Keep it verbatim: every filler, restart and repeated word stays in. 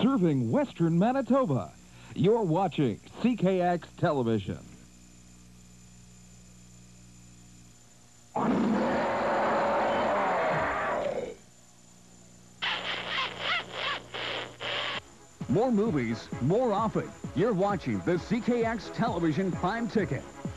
serving Western Manitoba. You're watching C K X Television. More movies, more often. You're watching the C K X Television Prime Ticket.